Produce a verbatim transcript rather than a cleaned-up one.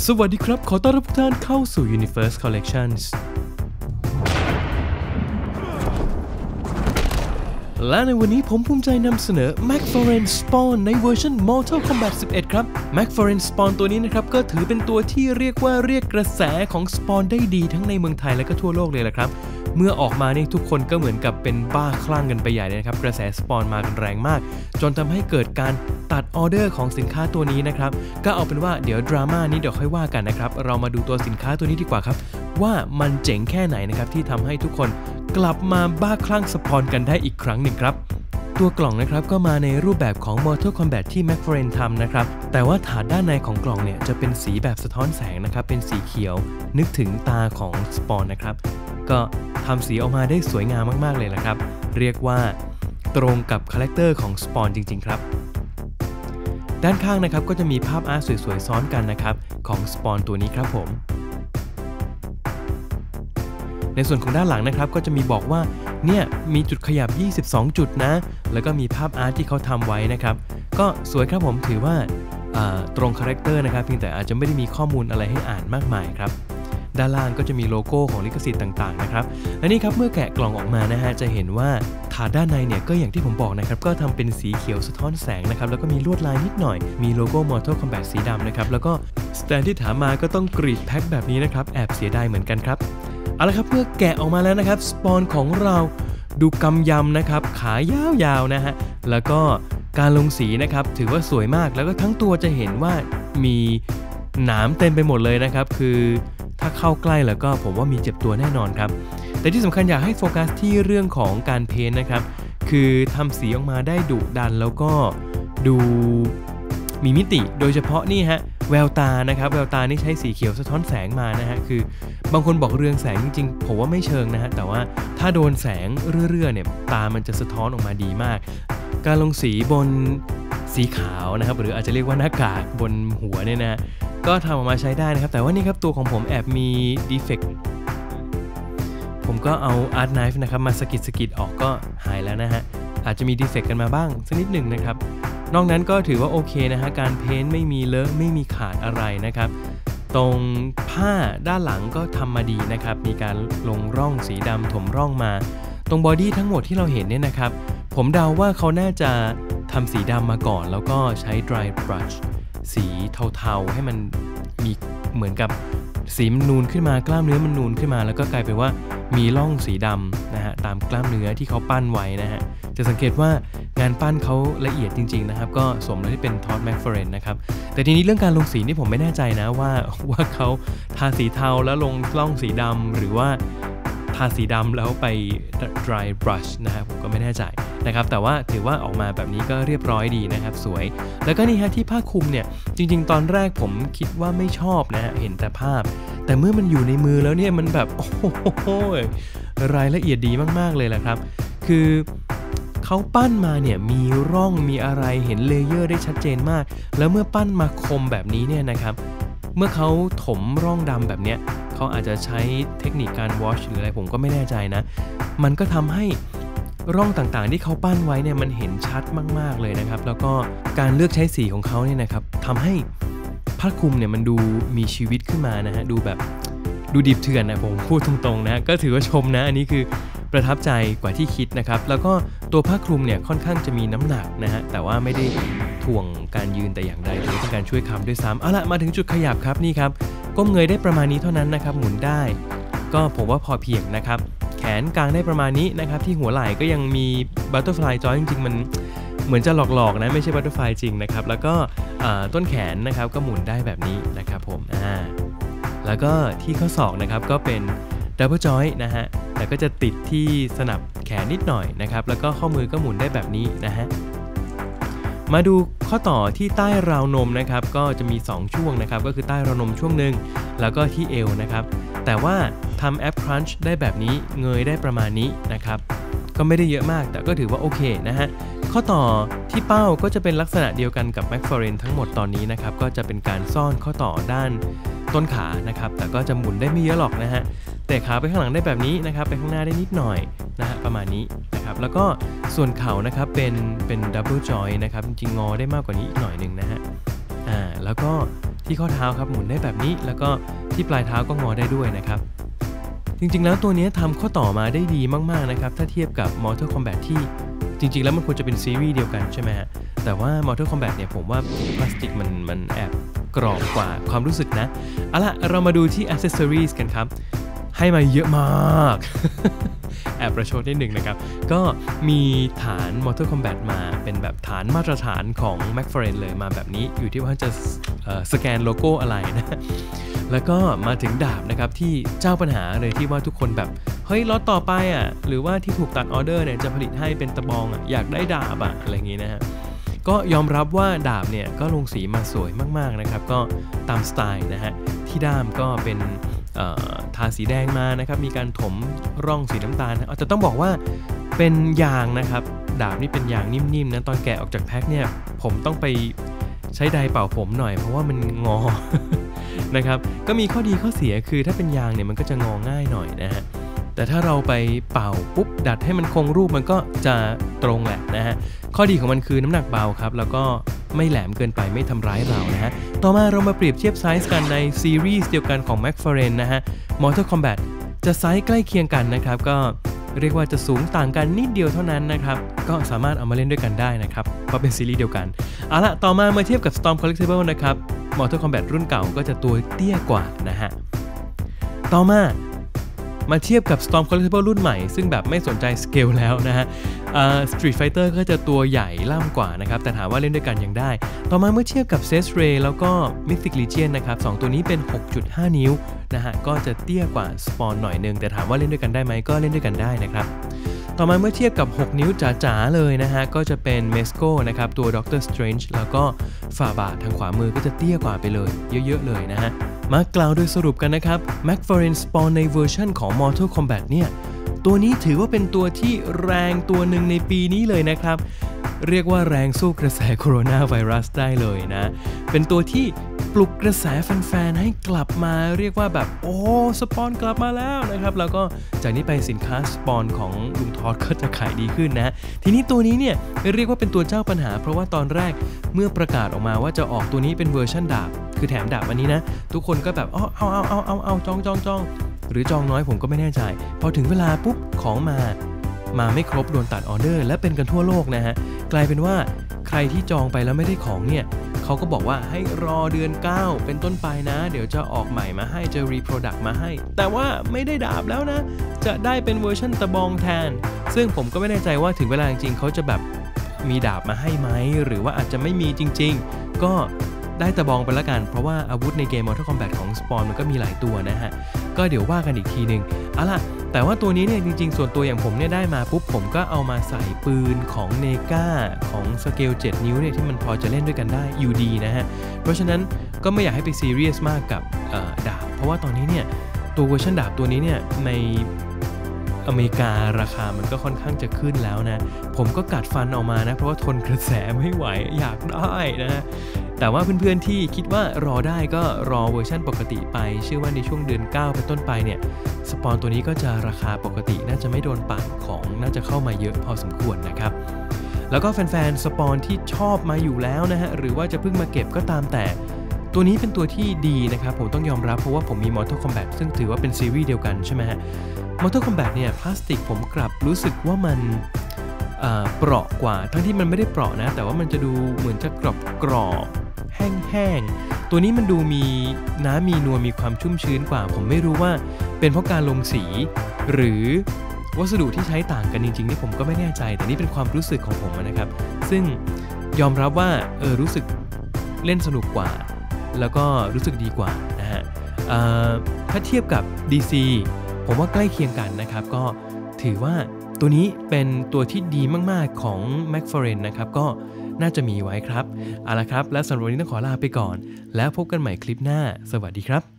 สวัสดีครับขอต้อนรับทุกท่านเข้าสู่ Universe Collections และในวันนี้ผมภูมิใจนำเสนอ McFarlane Spawn ในเวอร์ชัน Mortal Kombat สิบเอ็ด ครับ McFarlane Spawn ตัวนี้นะครับก็ถือเป็นตัวที่เรียกว่าเรียกกระแสของ Spawn ได้ดีทั้งในเมืองไทยและก็ทั่วโลกเลยแหละครับเมื่อออกมานี่ทุกคนก็เหมือนกับเป็นบ้าคลั่งกันไปใหญ่เลยนะครับกระแสสปอนมากันแรงมากจนทำให้เกิดการตัดออเดอร์ของสินค้าตัวนี้นะครับก็เอาเป็นว่าเดี๋ยวดราม่านี้เดี๋ยวค่อยว่ากันนะครับเรามาดูตัวสินค้าตัวนี้ดีกว่าครับว่ามันเจ๋งแค่ไหนนะครับที่ทำให้ทุกคนกลับมาบ้าคลั่งสปอนกันได้อีกครั้งหนึ่งครับตัวกล่องนะครับก็มาในรูปแบบของ Mortal Kombat ที่ McFarlane ทำนะครับแต่ว่าถาดด้านในของกล่องเนี่ยจะเป็นสีแบบสะท้อนแสงนะครับเป็นสีเขียวนึกถึงตาของสปอนนะครับก็ทำสีออกมาได้สวยงามมากๆเลยนะครับเรียกว่าตรงกับคาแรคเตอร์ของสปอนจริงๆครับด้านข้างนะครับก็จะมีภาพอาร์ตสวยๆซ้อนกันนะครับของสปอนตัวนี้ครับผมในส่วนของด้านหลังนะครับก็จะมีบอกว่าเนี่ยมีจุดขยับยี่สิบสองจุดนะแล้วก็มีภาพอาร์ตที่เขาทำไว้นะครับก็สวยครับผมถือว่าตรงคาแรคเตอร์นะครับเพียงแต่อาจจะไม่ได้มีข้อมูลอะไรให้อ่านมากมายครับด้านล่างก็จะมีโลโก้ของลิขสิทธิ์ต่างๆนะครับและนี่ครับเมื่อแกะกล่องออกมานะฮะจะเห็นว่าถาดด้านในเนี่ยก็อย่างที่ผมบอกนะครับก็ทำเป็นสีเขียวสะท้อนแสงนะครับแล้วก็มีลวดลายนิดหน่อยมีโลโก้ Mortal Kombat สีดำนะครับแล้วก็สแตนที่ถามมาก็ต้องกรีดแพ็คแบบนี้นะครับแอบเสียดายเหมือนกันครับเอาละครับเมื่อแกะออกมาแล้วนะครับสปอนของเราดูกำยำนะครับขายาวๆนะฮะแล้วก็การลงสีนะครับถือว่าสวยมากแล้วก็ทั้งตัวจะเห็นว่ามีหนามเต็มไปหมดเลยนะครับคือถ้าเข้าใกล้แล้วก็ผมว่ามีเจ็บตัวแน่นอนครับแต่ที่สำคัญอยากให้โฟกัสที่เรื่องของการเพ้นท์นะครับคือทำสีออกมาได้ดุดันแล้วก็ดูมีมิติโดยเฉพาะนี่ฮะแววตานะครับแววตานี่ใช้สีเขียวสะท้อนแสงมานะฮะคือบางคนบอกเรืองแสงจริงๆผมว่าไม่เชิงนะฮะแต่ว่าถ้าโดนแสงเรื่อยๆเนี่ยตามันจะสะท้อนออกมาดีมากการลงสีบนสีขาวนะครับหรืออาจจะเรียกว่าหน้ากากบนหัวเนี่ยนะก็ทำออกมาใช้ได้นะครับแต่ว่านี่ครับตัวของผมแอบมีดีเฟกต์ผมก็เอาอาร์ตไนฟ์นะครับมาสกิดสกิดออกก็หายแล้วนะฮะอาจจะมีดีเฟกต์กันมาบ้างสักนิดหนึ่งนะครับนอกนั้นก็ถือว่าโอเคนะฮะการเพ้นท์ไม่มีเลอะไม่มีขาดอะไรนะครับตรงผ้าด้านหลังก็ทำมาดีนะครับมีการลงร่องสีดำถมร่องมาตรงบอดี้ทั้งหมดที่เราเห็นเนี่ยนะครับผมเดาว่าเขาน่าจะทำสีดำมาก่อนแล้วก็ใช้ dry brush สีเทาๆให้มันมีเหมือนกับสีมันนูนขึ้นมากล้ามเนื้อมันนูนขึ้นมาแล้วก็กลายเป็นว่ามีร่องสีดำนะฮะตามกล้ามเนื้อที่เขาปั้นไว้นะฮะจะสังเกตว่างานปั้นเขาละเอียดจริงๆนะครับก็สมแล้วที่เป็นทอดแมคฟาเรนนะครับแต่ทีนี้เรื่องการลงสีนี่ผมไม่แน่ใจนะว่าว่าเขาทาสีเทาแล้วลงร่องสีดำหรือว่าทาสีดำแล้วไป dry brush นะครับผมก็ไม่แน่ใจนะครับแต่ว่าถือว่าออกมาแบบนี้ก็เรียบร้อยดีนะครับสวยแล้วก็นี่ฮะที่ผ้าคลุมเนี่ยจริงๆตอนแรกผมคิดว่าไม่ชอบนะฮะเห็นแต่ภาพแต่เมื่อมันอยู่ในมือแล้วเนี่ยมันแบบโอ้โหรายละเอียดดีมากๆเลยแหละครับคือเขาปั้นมาเนี่ยมีร่องมีอะไรเห็นเลเยอร์ได้ชัดเจนมากแล้วเมื่อปั้นมาคมแบบนี้เนี่ยนะครับเมื่อเขาถมร่องดำแบบเนี้ยเขาอาจจะใช้เทคนิคการวอชหรืออะไรผมก็ไม่แน่ใจนะมันก็ทำให้ร่องต่างๆที่เขาปั้นไว้เนี่ยมันเห็นชัดมากๆเลยนะครับแล้วก็การเลือกใช้สีของเขาเนี่ยนะครับทำให้ผ้าคลุมเนี่ยมันดูมีชีวิตขึ้นมานะฮะดูแบบดูดิบเถื่อนนะผมพูดตรงๆนะก็ถือว่าชมนะอันนี้คือประทับใจกว่าที่คิดนะครับแล้วก็ตัวผ้าคลุมเนี่ยค่อนข้างจะมีน้ำหนักนะฮะแต่ว่าไม่ได้ถ่วงการยืนแต่อย่างใดหรือเป็นการช่วยค้ำด้วยซ้ำเอาละมาถึงจุดขยับครับนี่ครับก้มเงยได้ประมาณนี้เท่านั้นนะครับหมุนได้ก็ผมว่าพอเพียงนะครับแขนกลางได้ประมาณนี้นะครับที่หัวไหล่ก็ยังมีบัตเตอร์ฟลายจอยจริงๆมันเหมือนจะหลอกๆนะไม่ใช่บัตเตอร์ฟลายจริงนะครับแล้วก็ต้นแขนนะครับก็หมุนได้แบบนี้นะครับผมอ่าแล้วก็ที่ข้อศอกนะครับก็เป็นดับเบิลจอยนะฮะแต่ก็จะติดที่สนับแขนนิดหน่อยนะครับแล้วก็ข้อมือก็หมุนได้แบบนี้นะฮะมาดูข้อต่อที่ใต้ราวนมนะครับก็จะมีสองช่วงนะครับก็คือใต้ราวนมช่วงหนึ่งแล้วก็ที่เอวนะครับแต่ว่าทำแอปครันช์ได้แบบนี้เงยได้ประมาณนี้นะครับก็ไม่ได้เยอะมากแต่ก็ถือว่าโอเคนะฮะข้อต่อที่เป้าก็จะเป็นลักษณะเดียวกันกับ McFarlane ทั้งหมดตอนนี้นะครับก็จะเป็นการซ่อนข้อต่อด้านต้นขานะครับแต่ก็จะหมุนได้ไม่เยอะหรอกนะฮะแต่ขาไปข้างหลังได้แบบนี้นะครับไปข้างหน้าได้นิดหน่อยนะฮะประมาณนี้นะครับแล้วก็ส่วนเข่านะครับเป็นเป็นดับเบิลจอยนะครับจริงๆงอได้มากกว่านี้อีกหน่อยนึงนะฮะอ่าแล้วก็ทที่ข้อเท้าครับหมุนได้แบบนี้แล้วก็ที่ปลายเท้าก็งอได้ด้วยนะครับจริงๆแล้วตัวนี้ทำข้อต่อมาได้ดีมากๆนะครับถ้าเทียบกับ Mortal Kombat ที่จริงๆแล้วมันควรจะเป็นซีรีส์เดียวกันใช่ไหมฮะแต่ว่า Mortal Kombat เนี่ยผมว่าพลาสติกมันมันแอบกรอบกว่าความรู้สึกนะเอาล่ะเรามาดูที่ accessories กันครับให้มาเยอะมาก แอบประชดนิดหนึ่งนะครับก็มีฐาน Mortal Kombat มาเป็นแบบฐานมาตรฐานของ McFarlane เลยมาแบบนี้อยู่ที่ว่าจะสแกนโลโก้อะไรนะแล้วก็มาถึงดาบนะครับที่เจ้าปัญหาเลยที่ว่าทุกคนแบบเฮ้ยล็อตต่อไปอ่ะหรือว่าที่ถูกตัดออเดอร์เนี่ยจะผลิตให้เป็นตะบองอ่ะอยากได้ดาบอ่ะอะไรอย่างงี้นะฮะก็ยอมรับว่าดาบเนี่ยก็ลงสีมาสวยมากๆนะครับก็ตามสไตล์นะฮะที่ด้ามก็เป็นทาสีแดงมานะครับมีการถมร่องสีน้ำตาลนะแต่ต้องบอกว่าเป็นยางนะครับดาบนี่เป็นยางนิ่มๆนะตอนแกะออกจากแพ็คเนี่ยผมต้องไปใช้ไดร์เป่าผมหน่อยเพราะว่ามันงอ นะครับก็มีข้อดีข้อเสียคือถ้าเป็นยางเนี่ยมันก็จะงอง่ายหน่อยนะฮะแต่ถ้าเราไปเป่าปุ๊บดัดให้มันคงรูปมันก็จะตรงแหละนะฮะข้อดีของมันคือน้ำหนักเบาครับแล้วก็ไม่แหลมเกินไปไม่ทำร้ายเรานะฮะต่อมาเรามาเปรียบเทียบไซส์กันในซีรีส์เดียวกันของ McFarlane นะฮะ Mortal Kombat จะไซส์ใกล้เคียงกันนะครับก็เรียกว่าจะสูงต่างกันนิดเดียวเท่านั้นนะครับก็สามารถเอามาเล่นด้วยกันได้นะครับเพราะเป็นซีรีส์เดียวกันเอาละต่อมาเมื่อเทียบกับ Storm Collectible นะครับ Mortal Kombat รุ่นเก่าก็จะตัวเตี้ยกว่านะฮะต่อมามาเทียบกับ Storm Collectible รุ่นใหม่ซึ่งแบบไม่สนใจสเกลแล้วนะฮะ uh, Street Fighter ก็จะตัวใหญ่ล่ำกว่านะครับแต่ถามว่าเล่นด้วยกันยังได้ต่อมาเมื่อเทียบกับ Seth Ray แล้วก็ Mythic Legion นะครับสองตัวนี้เป็น หกจุดห้า นิ้วนะฮะก็จะเตี้ยกว่า Spawn หน่อยนึงแต่ถามว่าเล่นด้วยกันได้ไหมก็เล่นด้วยกันได้นะครับต่อมาเมื่อเทียบกับหกนิ้วจ๋าๆเลยนะฮะก็จะเป็น Mezco นะครับตัว Doctor Strange แล้วก็ฝ่าบาททางขวามือก็จะเตี้ยกว่าไปเลยเยอะๆเลยนะฮะมากล่าวโดยสรุปกันนะครับ McFarlane Spawn ในเวอร์ชันของ Mortal Kombat เนี่ยตัวนี้ถือว่าเป็นตัวที่แรงตัวหนึ่งในปีนี้เลยนะครับเรียกว่าแรงสู้กระแสโคโรนาไวรัสได้เลยนะเป็นตัวที่ปลุกกระแสแฟนๆให้กลับมาเรียกว่าแบบโอ้สปอนกลับมาแล้วนะครับแล้วก็จากนี้ไปสินค้าสปอนของลุงทอดก็จะขายดีขึ้นนะทีนี้ตัวนี้เนี่ยเรียกว่าเป็นตัวเจ้าปัญหาเพราะว่าตอนแรกเมื่อประกาศออกมาว่าจะออกตัวนี้เป็นเวอร์ชันดาบคือแถมดาบอันนี้นะทุกคนก็แบบอ๋อเอาเอาเอาเอาเอาจองจองจองหรือจองน้อยผมก็ไม่แน่ใจพอถึงเวลาปุ๊บของมามาไม่ครบโดนตัดออเดอร์และเป็นกันทั่วโลกนะฮะกลายเป็นว่าใครที่จองไปแล้วไม่ได้ของเนี่ยเขาก็บอกว่าให้รอเดือนเก้าเป็นต้นไปนะเดี๋ยวจะออกใหม่มาให้จะรีโปรดักต์มาให้แต่ว่าไม่ได้ดาบแล้วนะจะได้เป็นเวอร์ชันตะบองแทนซึ่งผมก็ไม่แน่ใจว่าถึงเวลาจริงๆเขาจะแบบมีดาบมาให้ไหมหรือว่าอาจจะไม่มีจริงๆก็ได้ตะบองไปละกันเพราะว่าอาวุธในเกม Mortal Kombat ของ Spawn มันก็มีหลายตัวนะฮะก็เดี๋ยวว่ากันอีกทีนึงเอาล่ะแต่ว่าตัวนี้เนี่ยจริงๆส่วนตัวอย่างผมเนี่ยได้มาปุ๊บผมก็เอามาใส่ปืนของเนก้าของสเกลเจ็ดนิ้วเนี่ยที่มันพอจะเล่นด้วยกันได้อยู่ดีนะฮะเพราะฉะนั้นก็ไม่อยากให้ไปซีเรียสมากกับดาบเพราะว่าตอนนี้เนี่ยตัวเวอร์ชันดาบตัวนี้เนี่ยในอเมริการาคามันก็ค่อนข้างจะขึ้นแล้วนะผมก็กัดฟันออกมานะเพราะว่าทนกระแสไม่ไหวอยากได้นะฮะแต่ว่าเพื่อนๆที่คิดว่ารอได้ก็รอเวอร์ชันปกติไปเชื่อว่าในช่วงเดือนเก้าเป็นต้นไปเนี่ยสปอนตัวนี้ก็จะราคาปกติน่าจะไม่โดนปั่นของน่าจะเข้ามาเยอะพอสมควรนะครับแล้วก็แฟนๆสปอนที่ชอบมาอยู่แล้วนะฮะหรือว่าจะเพิ่งมาเก็บก็ตามแต่ตัวนี้เป็นตัวที่ดีนะครับผมต้องยอมรับเพราะว่าผมมี Mortal Kombat ซึ่งถือว่าเป็นซีรีส์เดียวกันใช่ไหมฮะ Mortal Kombat เนี่ยพลาสติกผมกลับรู้สึกว่ามันเปราะกว่าทั้งที่มันไม่ได้เปราะนะแต่ว่ามันจะดูเหมือนจะกรอบกรอบแห้งๆตัวนี้มันดูมีน้ำมีนวลมีความชุ่มชื้นกว่าผมไม่รู้ว่าเป็นเพราะการลงสีหรือวัสดุที่ใช้ต่างกันจริงๆนี่ผมก็ไม่แน่ใจแต่นี่เป็นความรู้สึกของผมนะครับซึ่งยอมรับว่าเออรู้สึกเล่นสนุกกว่าแล้วก็รู้สึกดีกว่านะฮะถ้าเทียบกับ ดี ซี ผมว่าใกล้เคียงกันนะครับก็ถือว่าตัวนี้เป็นตัวที่ดีมากๆของ McFarlane นะครับก็น่าจะมีไว้ครับเอาละครับและสำหรับวันนี้ต้องขอลาไปก่อนแล้วพบกันใหม่คลิปหน้าสวัสดีครับ